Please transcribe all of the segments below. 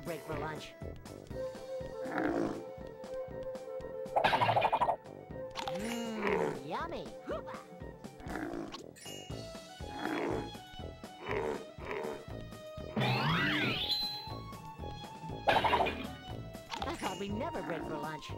break for lunch. Mmm, yummy. I thought we'd never break for lunch.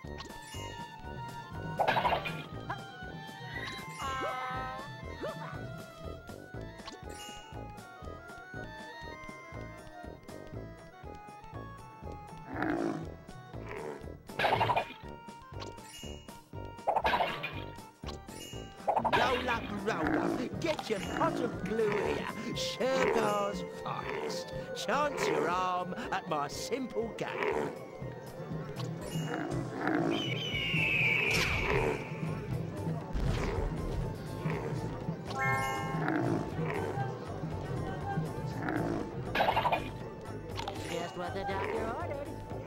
Roll up, get your pot of glue here. Sugar's finest. Chance your arm at my simple game. Just what the doctor ordered.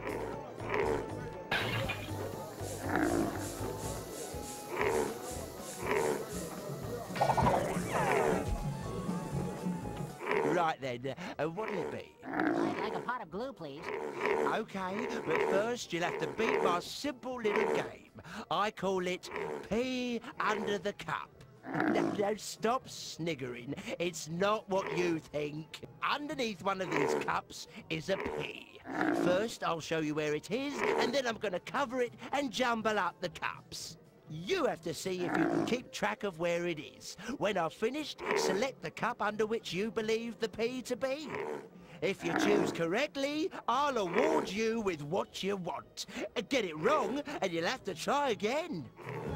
Right then, what'll it be? I'd like a pot of glue, please. Okay, but first you'll have to beat my simple little game. I call it Pea Under the Cup. Now stop sniggering. It's not what you think. Underneath one of these cups is a pea. First, I'll show you where it is, and then I'm going to cover it and jumble up the cups. You have to see if you can keep track of where it is. When I've finished, select the cup under which you believe the pea to be. If you choose correctly, I'll award you with what you want. Get it wrong, and you'll have to try again.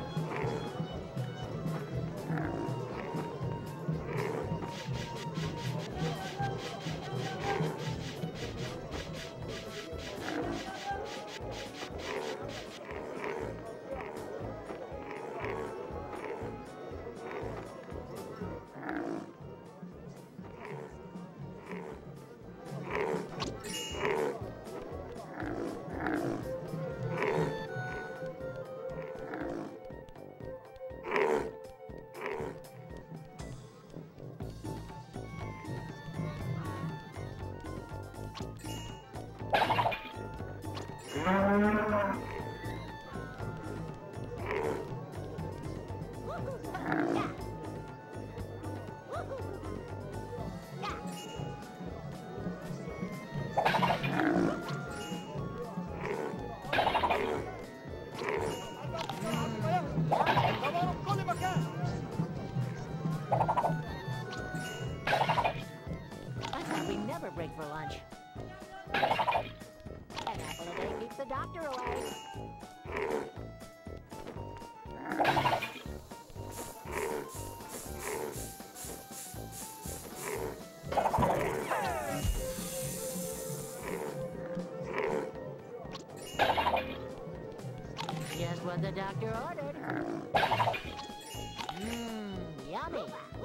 I thought we'd never break for lunch. An apple a day keeps the doctor away. Just what the doctor ordered. Mmm, yummy.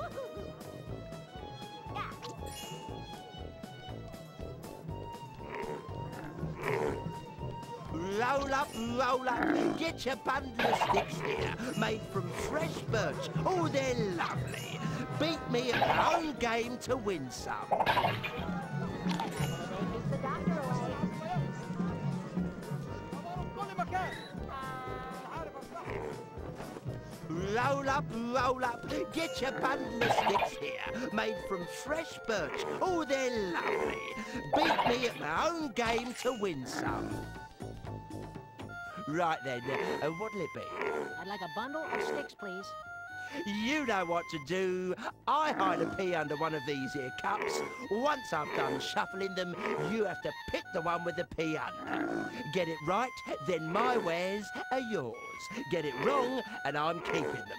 Roll up, get your bundle of sticks here, made from fresh birch. Oh, they're lovely. Beat me at my own game to win some. An apple a day keeps the doctor away. Roll up, get your bundle of sticks here, made from fresh birch. Oh, they're lovely. Beat me at my own game to win some. Right then, what'll it be? I'd like a bundle of sticks, please. You know what to do. I hide a pea under one of these here cups. Once I've done shuffling them, you have to pick the one with the pea under. Get it right, then my wares are yours. Get it wrong, and I'm keeping them.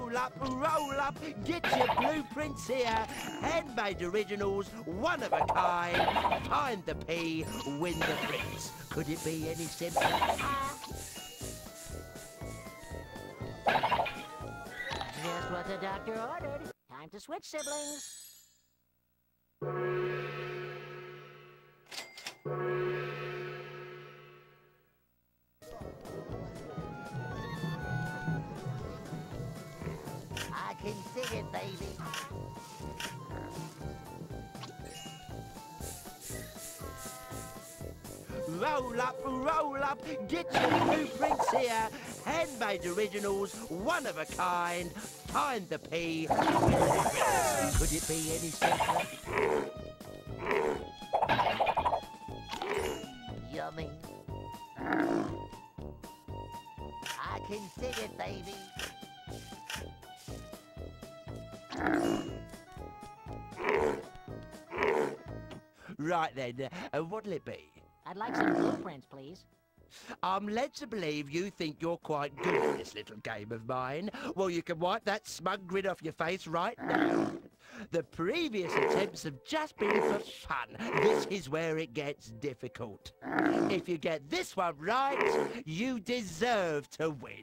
roll up, get your blueprints here. Handmade originals, one of a kind. Find the P, win the prints. Could it be any simpler? Just what the doctor ordered. Time to switch, siblings. I can see it, baby. Roll up, get your blueprints here. Handmade originals, one of a kind. Find the P, win the prints. Could it be any simpler? Yummy. I can see it, baby. Right then, what'll it be? I'd like some blueprints, please. I'm led to believe you think you're quite good at this little game of mine. Well, you can wipe that smug grin off your face right now. The previous attempts have just been for fun. This is where it gets difficult. If you get this one right, you deserve to win.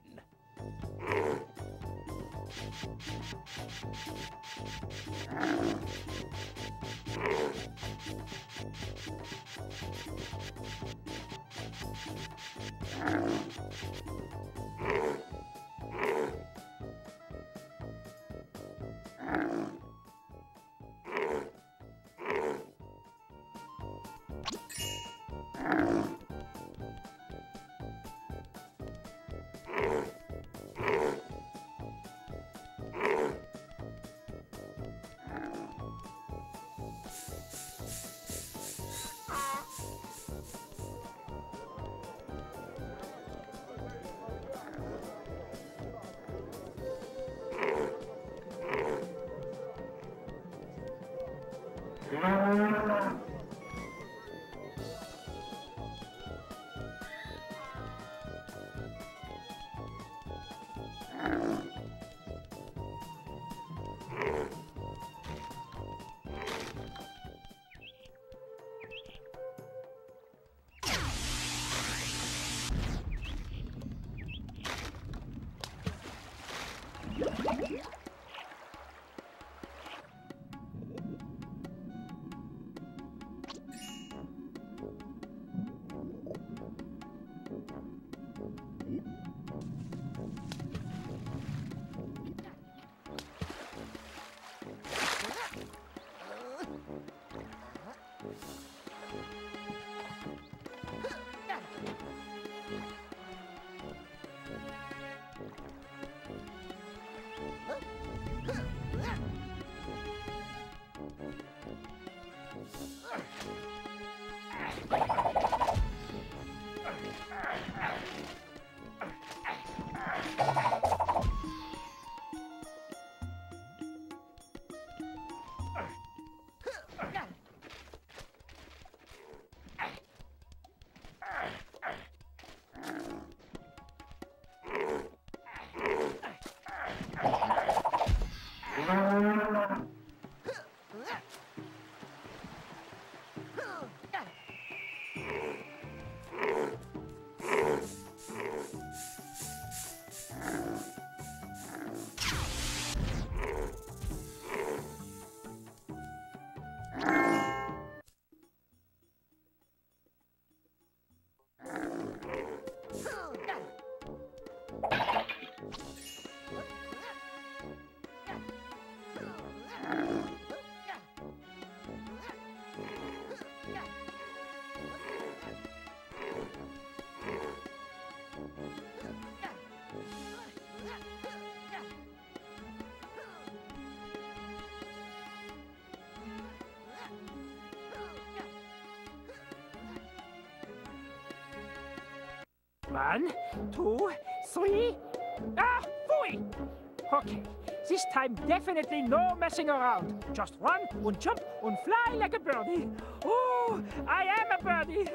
One, two, three. Ah, fooey! Okay, this time definitely no messing around. Just run and jump and fly like a birdie. Oh, I am a birdie.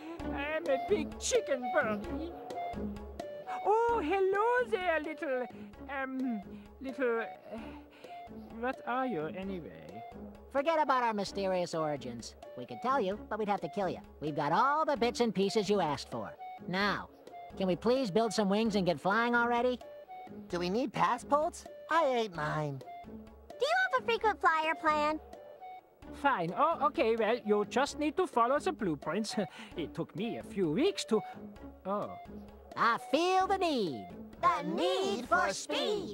I am a big chicken birdie. Oh, hello there, little, Little... what are you, anyway? Forget about our mysterious origins. We could tell you, but we'd have to kill you. We've got all the bits and pieces you asked for. Now, can we please build some wings and get flying already? Do we need passports? I ate mine. Do you have a frequent flyer plan? Fine. Oh, okay, well, you just need to follow the blueprints. It took me a few weeks to... Oh. I feel the need. The need for speed.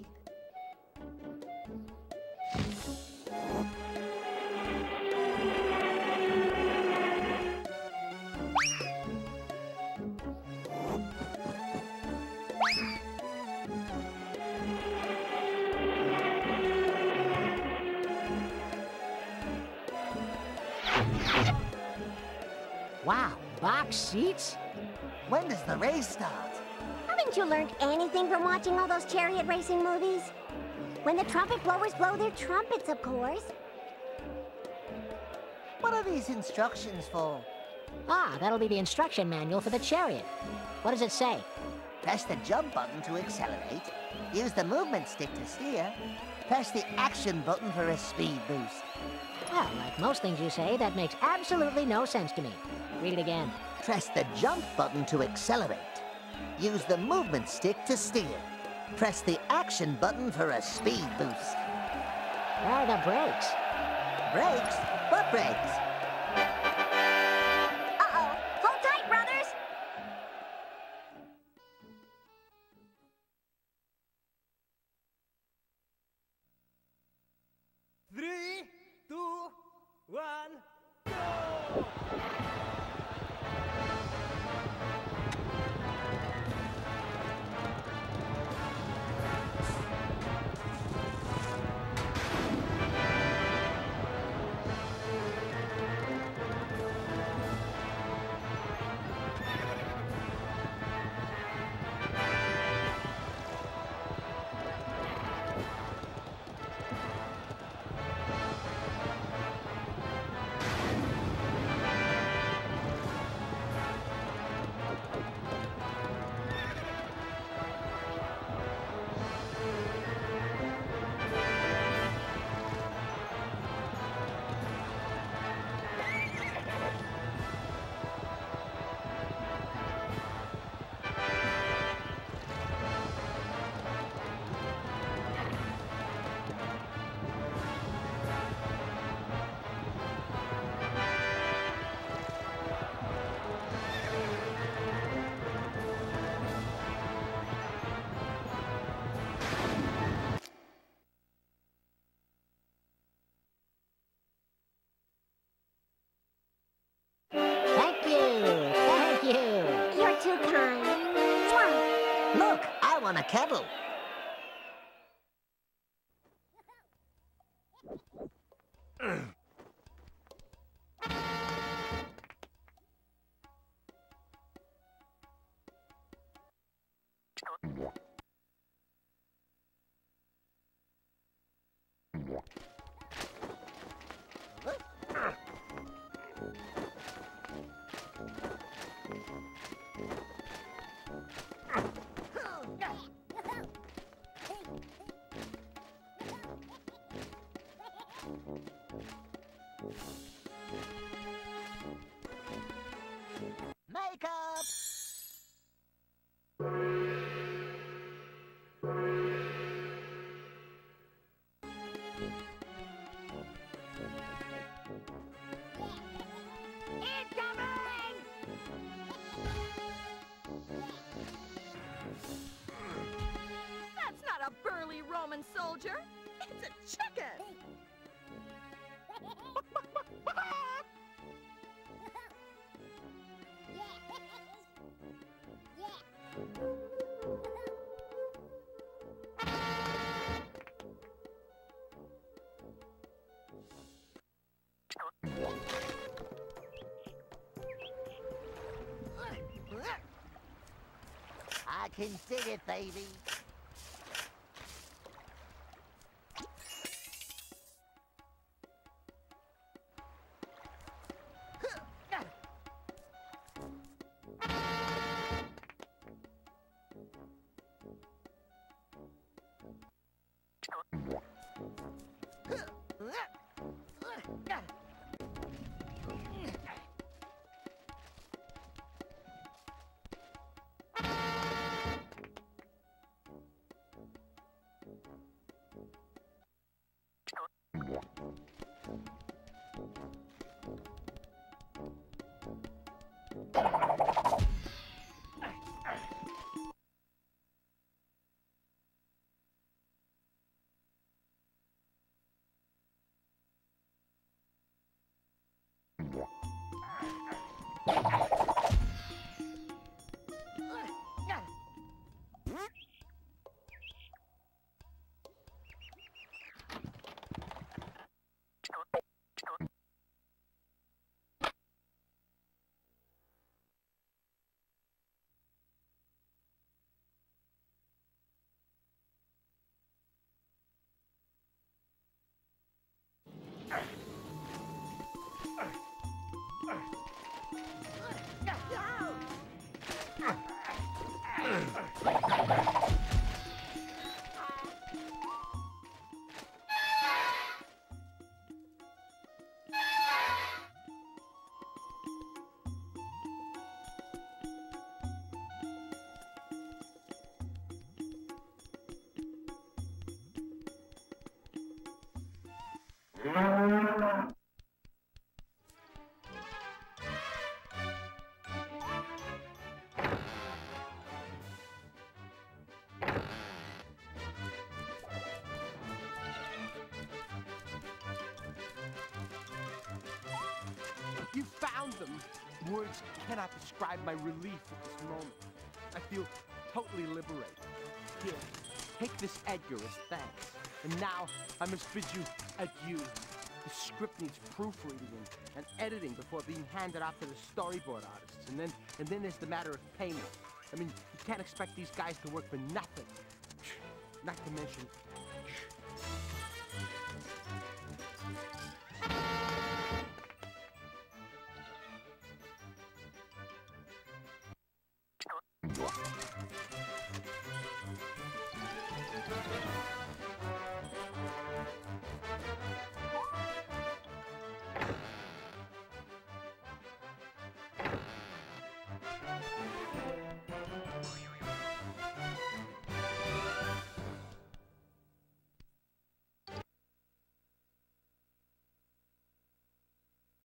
Wow, box seats? When does the race start? Haven't you learned anything from watching all those chariot racing movies? When the trumpet blowers blow their trumpets, of course. What are these instructions for? Ah, that'll be the instruction manual for the chariot. What does it say? Press the jump button to accelerate. Use the movement stick to steer. Press the action button for a speed boost. Well, like most things you say, that makes absolutely no sense to me. Read it again. Press the jump button to accelerate. Use the movement stick to steer. Press the action button for a speed boost. Where are the brakes? Brakes? What brakes? Uh-oh. Hold tight, brothers. Three, two, one. Thank you! Thank you! You're too kind. Mwah. Look, I want a kettle. Makeup! That's not a burly Roman soldier. It's a chicken. I can dig it, baby. You found them! Words cannot describe my relief at this moment. I feel totally liberated. Here, take this Edgar as thanks. And now, I must bid you adieu. The script needs proofreading and editing before being handed off to the storyboard artists. And then there's the matter of payment. I mean, you can't expect these guys to work for nothing. Not to mention